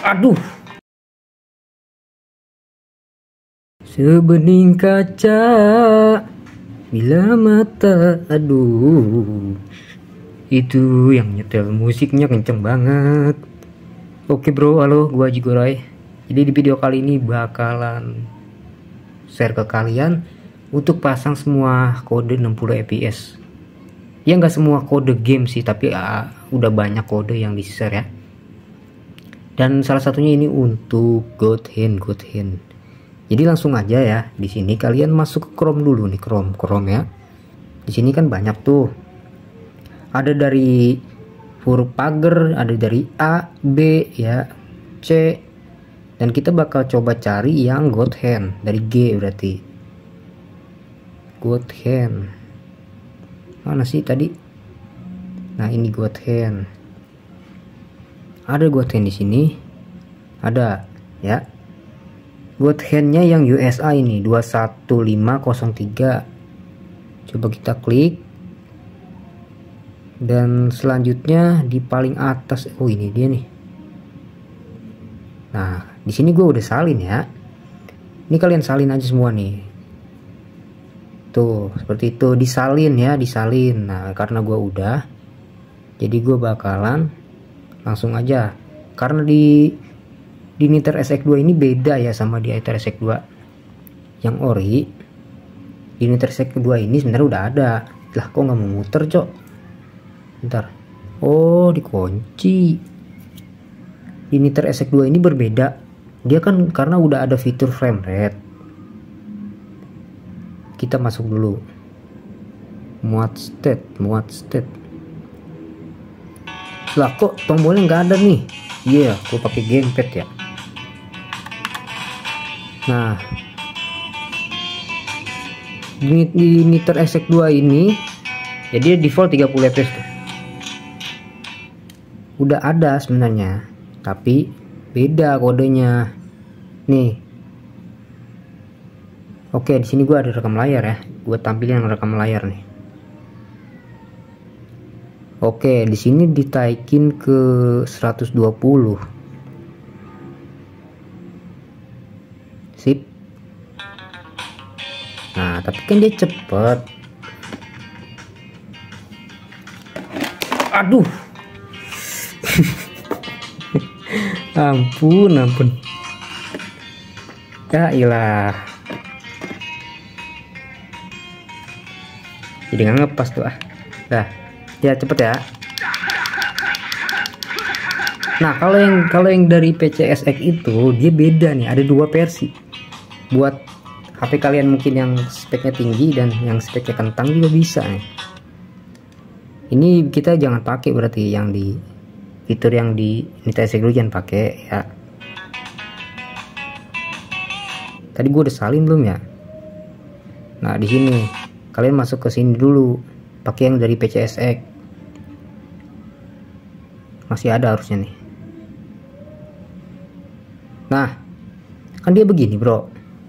Aduh. Sebening kaca bila mata, aduh. Itu yang nyetel musiknya kenceng banget. Oke bro, halo, gua Jigorai. Jadi di video kali ini bakalan share ke kalian untuk pasang semua kode 60 fps. Ya nggak semua kode game sih, tapi udah banyak kode yang di share ya. Dan salah satunya ini untuk God Hand. Jadi langsung aja ya, di sini kalian masuk ke Chrome dulu nih, Chrome ya. Di sini kan banyak tuh. Ada dari huruf pagar, ada dari A, B ya, C. Dan kita bakal coba cari yang God Hand, dari G berarti. God Hand. Mana sih tadi? Nah, ini God Hand. Ada God Hand di sini. Ada ya. God Hand-nya yang USA ini 21503. Coba kita klik. Dan selanjutnya di paling atas, oh ini dia nih. Nah, di sini gue udah salin ya. Ini kalian salin aja semua nih. Tuh, seperti itu, disalin ya, disalin. Nah, karena gue udah, jadi gue bakalan langsung aja. Karena di Niter SX2 ini beda ya sama di Aether SX2 yang ori. Di Niter SX2 ini sebenarnya udah ada. Lah, kok nggak mau muter, cok? Bentar. Oh, dikunci. Di Niter SX2 ini berbeda. Dia kan karena udah ada fitur frame rate. Kita masuk dulu. Muat state. Lah, kok tombolnya nggak ada nih? Iya, aku pakai gamepad ya. Nah, di Niter SX2 ini jadi default 30 fps tuh. Udah ada sebenarnya, tapi beda kodenya. Nih. Oke, di sini gua ada rekam layar ya. Gua tampilin yang rekam layar nih. Oke, di sini ditaikin ke 120. Sip. Nah, tapi kan dia cepet. Aduh. ampun. Ya ilah. Jadi nggak ngepas tuh ah. Dah. Ya cepet ya. Nah, kalau yang dari PCSX itu dia beda nih, ada dua versi. Buat HP kalian mungkin yang speknya tinggi dan yang speknya kentang juga bisa nih. Ini kita jangan pakai berarti yang di fitur yang di Niter SX dulu, jangan pakai ya. Tadi gue udah salin belum ya? Nah, di sini kalian masuk ke sini dulu, pakai yang dari PCSX. Masih ada harusnya nih. Nah, kan dia begini bro.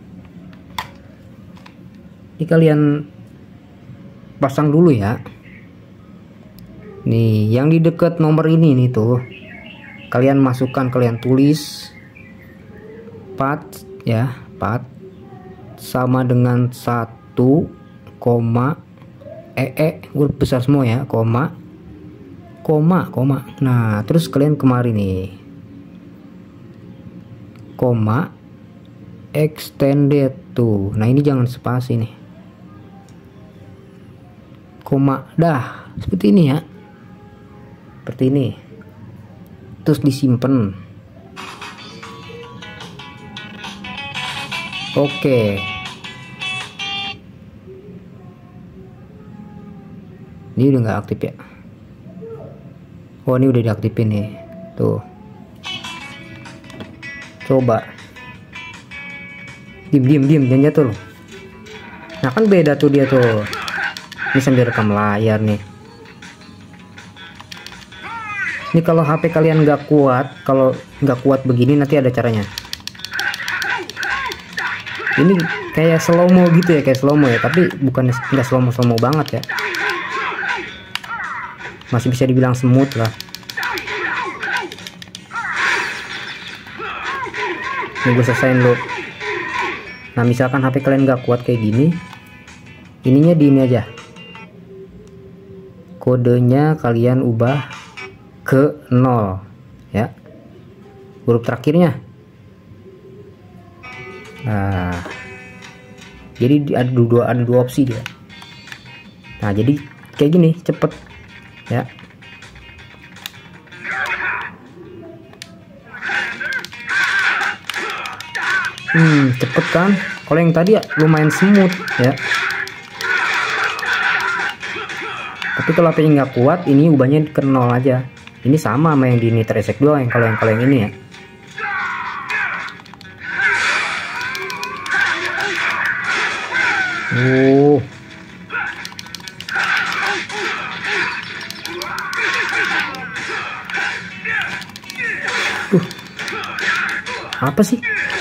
Ini kalian pasang dulu ya. Nih, yang di dekat nomor ini nih tuh. Kalian masukkan, kalian tulis part ya, part sama dengan 1, huruf besar semua ya, koma. Nah, terus kalian kemari nih. Koma extended tuh. Nah, ini jangan spasi nih. Koma dah, seperti ini ya. Seperti ini. Terus disimpan. Oke. Ini udah nggak aktif ya. Oh, ini udah diaktifin nih. Tuh. Coba. Diam, jangan jatuh loh. Nah, kan beda tuh dia tuh. Ini sambil rekam layar nih. Ini kalau HP kalian nggak kuat, kalau nggak kuat begini nanti ada caranya. Ini kayak slow mo gitu ya, kayak slow mo ya, tapi bukan nggak slow mo banget ya. Masih bisa dibilang smooth lah. Gue selesain dulu. Nah misalkan HP kalian nggak kuat kayak gini, ininya di ini aja, kodenya kalian ubah ke 0 ya, huruf terakhirnya. Nah jadi ada dua opsi dia. Nah jadi kayak gini cepet ya. Cepet kan. Kalau yang tadi ya lumayan smooth ya. Tapi kalau HP nggak kuat, ini ubahnya ke 0 aja. Ini sama sama yang di Nitro ESEC 2 yang kalau yang ini ya. Apa sih?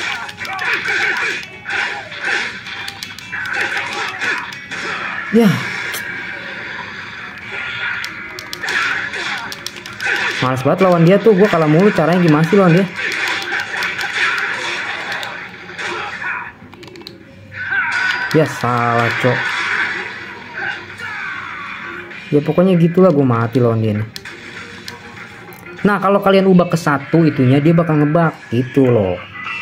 Ya. Males banget lawan dia tuh, gue kalah mulu. Caranya gimana sih lawan dia? Ya salah cok. Ya pokoknya gitulah, gue mati lawan dia nih. Nah kalau kalian ubah ke 1 itunya dia bakal ngebug gitu loh.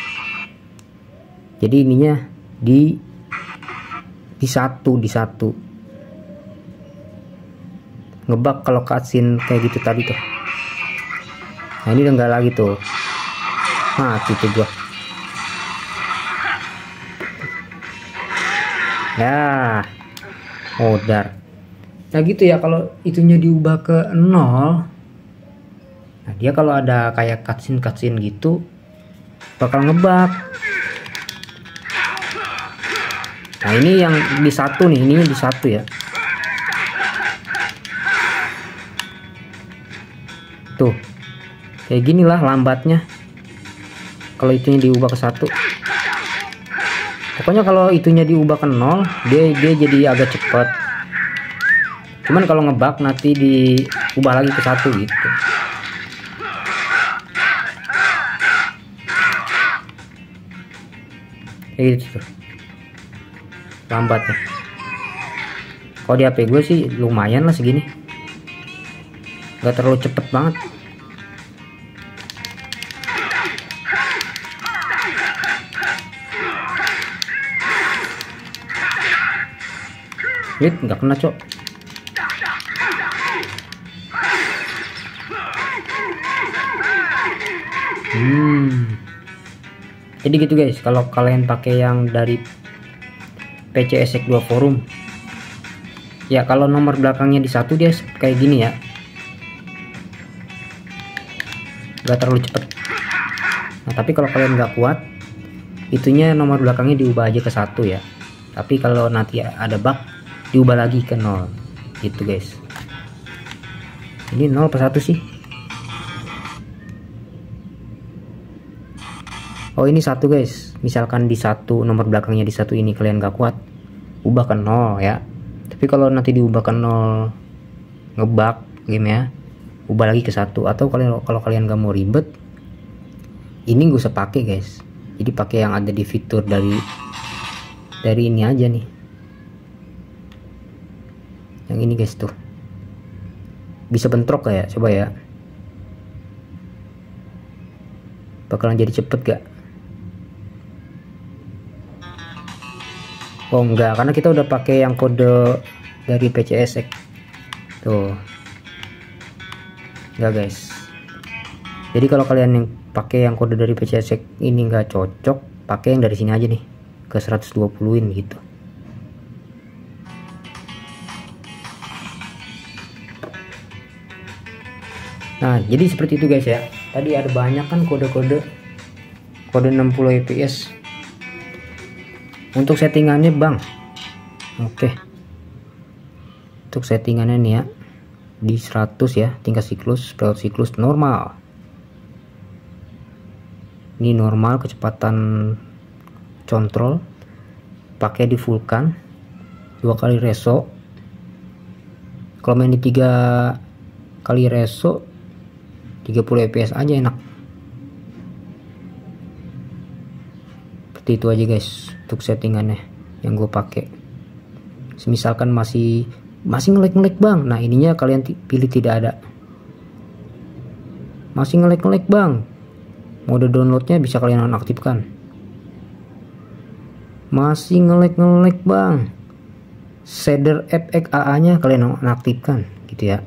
Jadi ininya di 1 ngebug kalau cutscene kayak gitu tadi tuh. Nah ini udah enggak lagi tuh, mati tuh gua ya, modar. Nah gitu ya, kalau itunya diubah ke 0, nah dia kalau ada kayak cutscene gitu bakal ngebug. Nah ini yang di 1 nih, ini di 1 ya. Tuh kayak gini lah lambatnya kalau itunya diubah ke 1. Pokoknya kalau itunya diubah ke 0 dia jadi agak cepat. Cuman kalau ngebug nanti diubah lagi ke 1 gitu. Kayak gitu tuh lambatnya. Kalau di HP gue sih lumayan lah segini, nggak terlalu cepet banget. Wait, nggak kena cok. Jadi gitu guys, kalau kalian pakai yang dari PC ESEC 2 forum ya, kalau nomor belakangnya di 1 dia kayak gini ya, nggak terlalu cepet. Nah tapi kalau kalian nggak kuat, itunya nomor belakangnya diubah aja ke 1 ya. Tapi kalau nanti ada bug diubah lagi ke 0 gitu guys. Ini 0 per 1 sih. Oh ini 1 guys, misalkan di 1 nomor belakangnya di 1 ini kalian gak kuat, ubah ke 0 ya. Tapi kalau nanti diubah ke 0 ngebug game ya, ubah lagi ke 1. Atau kalau kalian gak mau ribet, ini gak usah pakai guys. Jadi pakai yang ada di fitur dari ini aja nih. Yang ini guys tuh. Bisa bentrok gak ya? Coba ya. Bakalan jadi cepet gak? Oh enggak, karena kita udah pakai yang kode dari PC ESEC tuh. Enggak guys. Jadi kalau kalian yang pakai yang kode dari PC ESEC ini nggak cocok, pakai yang dari sini aja nih, ke 120-in gitu. Nah jadi seperti itu guys ya. Tadi ada banyak kan kode 60 fps. Untuk settingannya bang, oke. Untuk settingannya nih ya, di 100 ya, tingkat siklus, periode siklus normal. Ini normal, kecepatan control, pakai di fullkan, 2 kali reso. Kalau main di 3 kali reso 30 fps aja enak. seperti itu aja guys untuk settingannya yang gue pakai. Misalkan masih ngelek bang, nah ininya kalian pilih tidak ada. Masih ngelek bang, mode downloadnya bisa kalian nonaktifkan. Masih ngelek bang, shader FXAA nya kalian nonaktifkan gitu ya.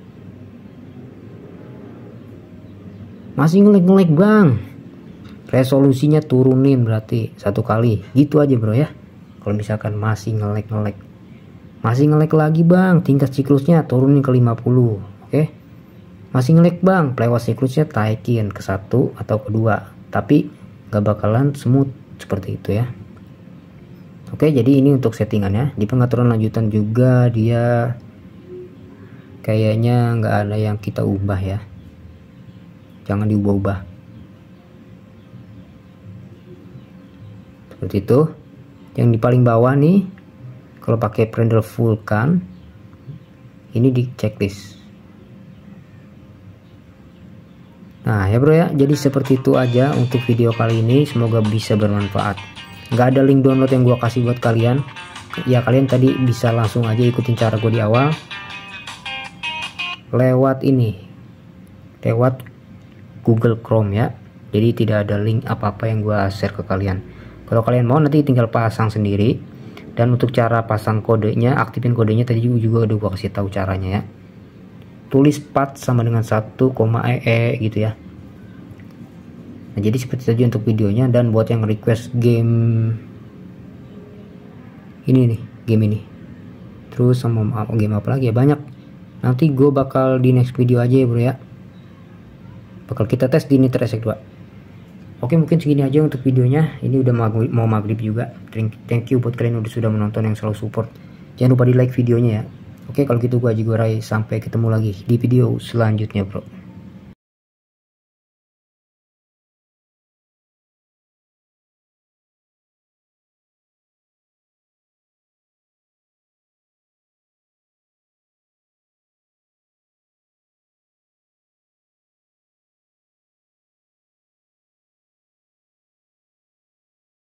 Masih ngelek bang, resolusinya turunin berarti 1 kali gitu aja bro ya. Kalau misalkan masih ngelek lagi bang, tingkat siklusnya turunin ke 50. Oke. Masih ngelek bang, playwatt siklusnya taikin ke 1 atau ke 2, tapi gak bakalan smooth seperti itu ya. Oke, jadi ini untuk settingannya. Di pengaturan lanjutan juga dia kayaknya nggak ada yang kita ubah ya, jangan diubah-ubah seperti itu. Yang di paling bawah nih, kalau pakai Prendel Vulkan ini di checklist. Nah ya bro ya, jadi seperti itu aja untuk video kali ini, semoga bisa bermanfaat. Nggak ada link download yang gua kasih buat kalian ya, kalian tadi bisa langsung aja ikutin cara gue di awal lewat Google Chrome ya. Jadi tidak ada link apa-apa yang gua share ke kalian. Kalau kalian mau nanti tinggal pasang sendiri. Dan untuk cara pasang kodenya, aktifin kodenya tadi juga udah gua kasih tahu caranya ya. Tulis pat sama dengan 1, EE gitu ya. Nah jadi seperti itu aja untuk videonya. Dan buat yang request game ini terus sama game apa lagi ya, banyak. Nanti gue bakal di next video aja ya bro ya, bakal kita tes di Nitro SX2. Oke, mungkin segini aja untuk videonya. Ini udah mau maghrib juga. Thank you buat kalian udah sudah menonton, yang selalu support. Jangan lupa di like videonya ya. Oke, kalau gitu gue Aji Gorai, sampai ketemu lagi di video selanjutnya bro.